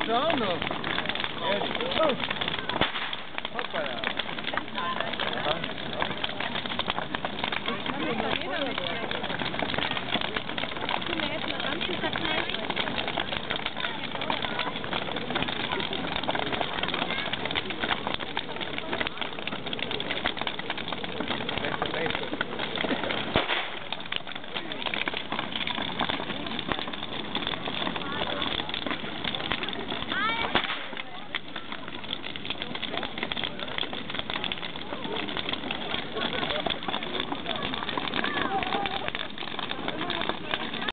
auch noch. Hoppala. Das kann man doch nicht.